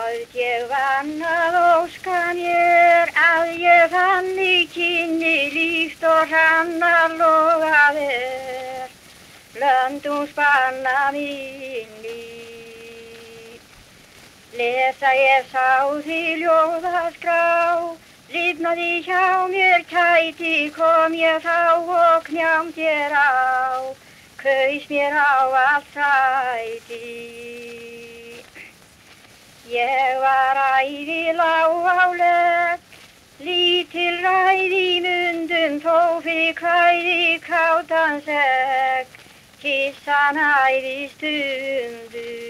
Kvöld ég vann að óska mér að ég fann í kynni líkt og hrannar logað er, löndum spanna mín líf. Lesa ég sá því ljóðaskrá, lifnaði hjá mér kæti, kom ég þá og knjámt ég á, kaus mér á allt sæti. Ég var æði lág á legg, lítil ræði í mundum, þó fyrir kvæði kátan segg, kissan æði stundum.